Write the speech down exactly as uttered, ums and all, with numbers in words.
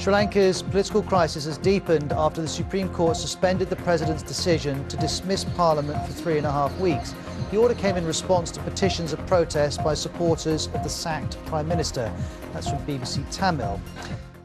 Sri Lanka's political crisis has deepened after the Supreme Court suspended the President's decision to dismiss Parliament for three and a half weeks. The order came in response to petitions of protest by supporters of the sacked Prime Minister. That's from B B C Tamil.